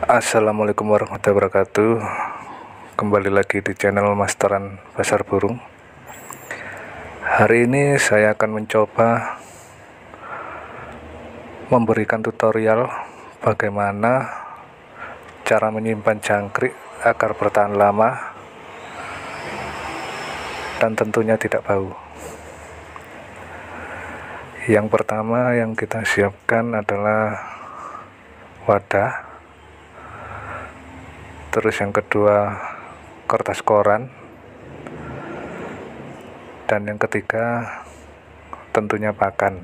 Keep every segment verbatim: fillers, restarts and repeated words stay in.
Assalamualaikum warahmatullahi wabarakatuh. Kembali lagi di channel Masteran Pasar Burung. Hari ini saya akan mencoba memberikan tutorial bagaimana cara menyimpan jangkrik agar bertahan lama dan tentunya tidak bau. Yang pertama yang kita siapkan adalah wadah. Terus yang kedua kertas koran, dan yang ketiga tentunya pakan.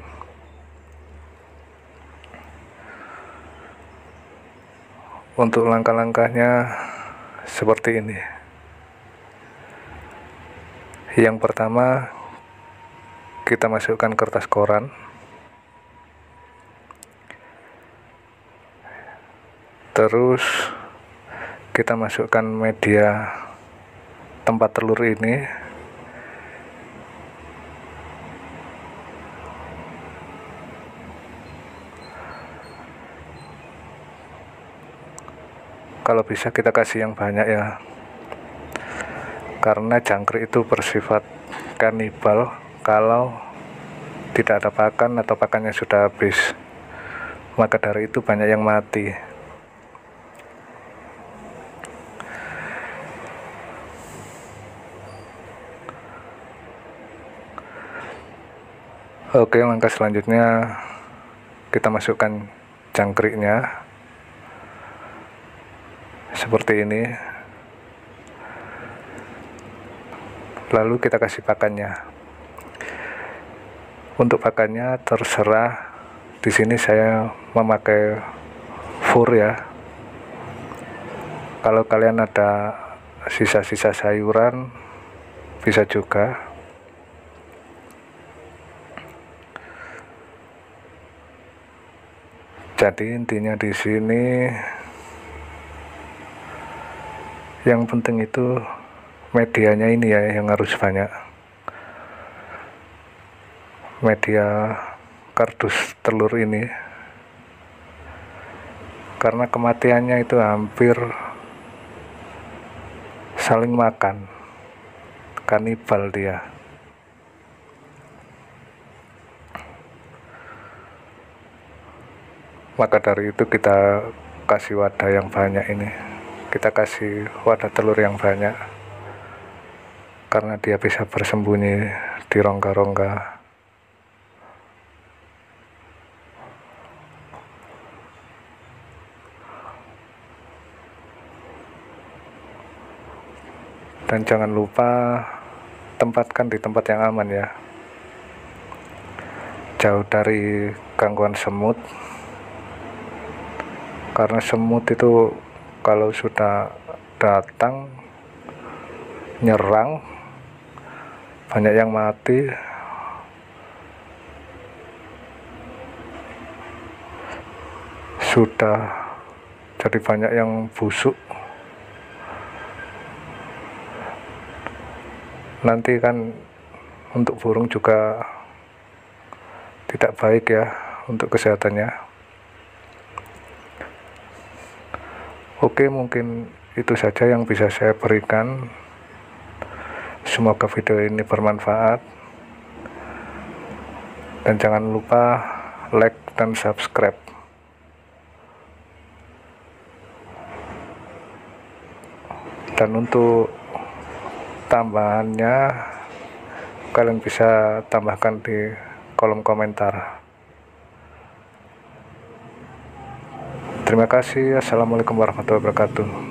Untuk langkah-langkahnya seperti ini. Yang pertama, kita masukkan kertas koran, terus kita masukkan media tempat telur ini, kalau bisa kita kasih yang banyak ya, karena jangkrik itu bersifat kanibal. Kalau tidak ada pakan atau pakannya sudah habis, maka dari itu banyak yang mati. Oke, langkah selanjutnya kita masukkan jangkriknya seperti ini, lalu kita kasih pakannya. Untuk pakannya terserah, di sini saya memakai fur ya. Kalau kalian ada sisa-sisa sayuran bisa juga. Jadi intinya di sini yang penting itu medianya ini ya yang harus banyak. Media kardus telur ini, karena kematiannya itu hampir saling makan, kanibal dia. Maka dari itu kita kasih wadah yang banyak ini, kita kasih wadah telur yang banyak, karena dia bisa bersembunyi di rongga-rongga. Dan jangan lupa tempatkan di tempat yang aman ya, jauh dari gangguan semut. Karena semut itu kalau sudah datang nyerang, banyak yang mati. Sudah jadi banyak yang busuk. Nanti kan untuk burung juga tidak baik ya untuk kesehatannya. Oke, mungkin itu saja yang bisa saya berikan. Semoga video ini bermanfaat. Dan jangan lupa like dan subscribe. Dan untuk tambahannya, kalian bisa tambahkan di kolom komentar. Terima kasih. Assalamualaikum warahmatullahi wabarakatuh.